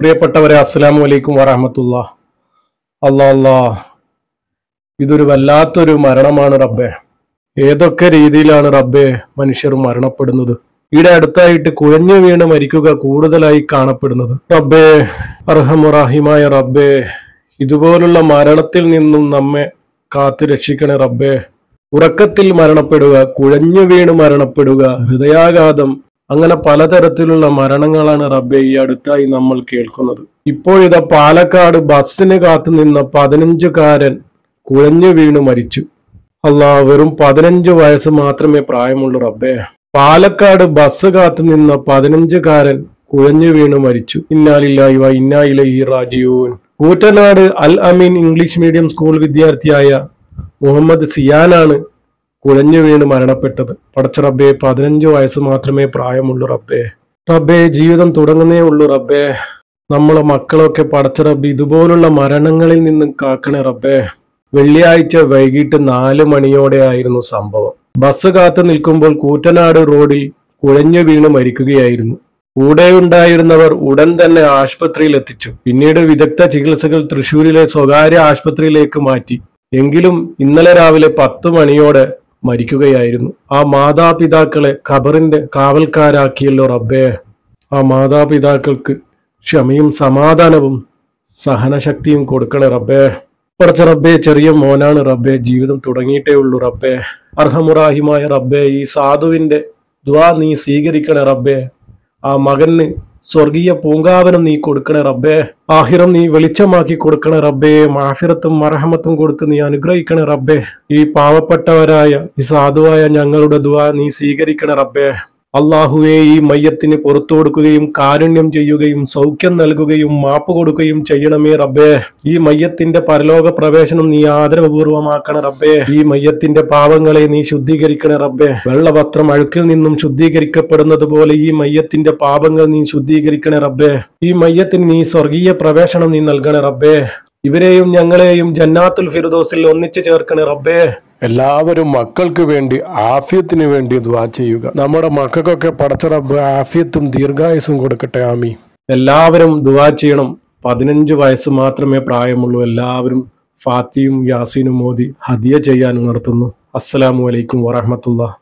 പ്രിയപ്പെട്ടവരെ, അസ്സലാമു അലൈക്കും വറഹ്മത്തുള്ളാഹ്. അല്ലാ, ഇതൊരു വല്ലാത്തൊരു മരണമാണ് റബ്ബേ. ഏതൊക്കെ രീതിയിലാണ് റബ്ബേ മനുഷ്യർ മരണപ്പെടുന്നത്. ഈടെ അടുത്തായിട്ട് കുഴഞ്ഞു വീണ് മരിക്കുക കൂടുതലായി കാണപ്പെടുന്നത്. റബ്ബേ, അർഹമുറാഹിമായ റബ്ബേ, ഇതുപോലുള്ള മരണത്തിൽ നിന്നും നമ്മെ കാത്തു രക്ഷിക്കണേ റബ്ബേ. ഉറക്കത്തിൽ മരണപ്പെടുക, കുഴഞ്ഞു വീണ് മരണപ്പെടുക, ഹൃദയാഘാതം, അങ്ങനെ പലതരത്തിലുള്ള മരണങ്ങളാണ് റബ്ബെ ഈ അടുത്തായി നമ്മൾ കേൾക്കുന്നത്. ഇപ്പോഴിതാ പാലക്കാട് ബസ്സിന് കാത്തു നിന്ന 15കാരൻ കുഴഞ്ഞു വീണ് മരിച്ചു. അല്ലാ, വെറും 15 വയസ്സ് മാത്രമേ പ്രായമുള്ളൂ റബ്ബെ. പാലക്കാട് ബസ് കാത്തു നിന്ന 15കാരൻ കുഴഞ്ഞു വീണ് മരിച്ചു. ഇന്നാ ലില്ലാഹി വ ഇന്നാ ഇലൈഹി റാജിഊൻ. Koottanad Al Ameen English medium school വിദ്യാർത്ഥിയായ മുഹമ്മദ് സിയാനാണ് കുഴഞ്ഞു വീണ് മരണപ്പെട്ടത്. പടച്ച റബ്ബേ, 15 വയസ്സ് മാത്രമേ പ്രായമുള്ളൂ റബ്ബേ. റബ്ബേ, ജീവിതം തുടങ്ങുന്നേ ഉള്ളൂ റബ്ബേ. നമ്മളെ മക്കളൊക്കെ പടച്ച റബ്ബേ ഇതുപോലുള്ള മരണങ്ങളിൽ നിന്നും കാക്കണേ റബ്ബേ. വെള്ളിയാഴ്ച വൈകിട്ട് 4 മണിയോടെ ആയിരുന്നു സംഭവം. ബസ് കാത്തു നിൽക്കുമ്പോൾ കൂറ്റനാട് റോഡിൽ കുഴഞ്ഞു വീണ് മരിക്കുകയായിരുന്നു. കൂടെ ഉണ്ടായിരുന്നവർ ഉടൻ തന്നെ ആശുപത്രിയിൽ എത്തിച്ചു. പിന്നീട് വിദഗ്ധ ചികിത്സകൾ തൃശൂരിലെ സ്വകാര്യ ആശുപത്രിയിലേക്ക് മാറ്റി. എങ്കിലും ഇന്നലെ രാവിലെ 10 മണിയോടെ മരിക്കുകയായിരുന്നു. ആ മാതാപിതാക്കളെ ഖബറിന്റെ കാവൽക്കാരാക്കിയല്ലോ റബ്ബേ. ആ മാതാപിതാക്കൾക്ക് ക്ഷമയും സമാധാനവും സഹനശക്തിയും കൊടുക്കണേ റബ്ബേ. പടച്ച റബ്ബേ, ചെറിയ മോനാണ് റബ്ബേ, ജീവിതം തുടങ്ങിയിട്ടേ ഉള്ളൂ റബ്ബേ. അർഹമുറാഹിമായ റബ്ബേ, ഈ സാധുവിന്റെ ദുആ നീ സ്വീകരിക്കണേ റബ്ബേ. ആ മകന് സ്വർഗീയ പൂങ്കാവനം നീ കൊടുക്കണേ റബ്ബേ. ആഹിറം നീ വെളിച്ചമാക്കി കൊടുക്കണേ റബ്ബേ. മാഫിറത്തും മർഹമത്തും കൊടുത്ത് നീ അനുഗ്രഹിക്കണേ റബ്ബേ. ഈ പാവപ്പെട്ടവരായ ഈ സാധുവായ ഞങ്ങളുടെ ദുആ നീ സ്വീകരിക്കണേ റബ്ബേ. അള്ളാഹുവേ, ഈ മയ്യത്തിന് പുറത്തു കൊടുക്കുകയും കാരുണ്യം ചെയ്യുകയും സൗഖ്യം നൽകുകയും മാപ്പ് കൊടുക്കുകയും ചെയ്യണമേ റബ്ബേ. ഈ മയ്യത്തിന്റെ പരലോക പ്രവേശനം നീ ആദരവപൂർവമാക്കണ റബ്ബേ. ഈ മയ്യത്തിന്റെ പാവങ്ങളെ നീ ശുദ്ധീകരിക്കണേ റബ്ബേ. വെള്ളവസ്ത്രം അഴുക്കിൽ നിന്നും ശുദ്ധീകരിക്കപ്പെടുന്നത് പോലെ ഈ മയ്യത്തിന്റെ പാപങ്ങൾ നീ ശുദ്ധീകരിക്കണേ റബ്ബേ. ഈ മയ്യത്തിന് നീ സ്വർഗീയ പ്രവേശനം നീ നൽകണേ റബ്ബേ. ഇവരെയും ഞങ്ങളെയും ജന്നാത്തുൽ ഫിർദൗസിൽ ഒന്നിച്ചു ചേർക്കണേ റബ്ബേ. എല്ലാവരും മക്കൾക്ക് വേണ്ടി ആഫിയത്തിന് വേണ്ടി ദുആ ചെയ്യുക. നമ്മുടെ മക്കൾക്കൊക്കെ പടച്ച റബ്ബ് ആഫിയത്തും ദീർഘായുസ്സും കൊടുക്കട്ടെ. ആമീൻ. എല്ലാവരും ദുആ ചെയ്യണം. 15 വയസ്സ് മാത്രമേ പ്രായമുള്ളൂ. എല്ലാവരും ഫാത്തിയും യാസീനും ഓതി ഹദിയ ചെയ്യാൻ ഉണർത്തുന്നു. അസ്സലാമു അലൈക്കും വറഹ്മത്തുള്ളാഹി.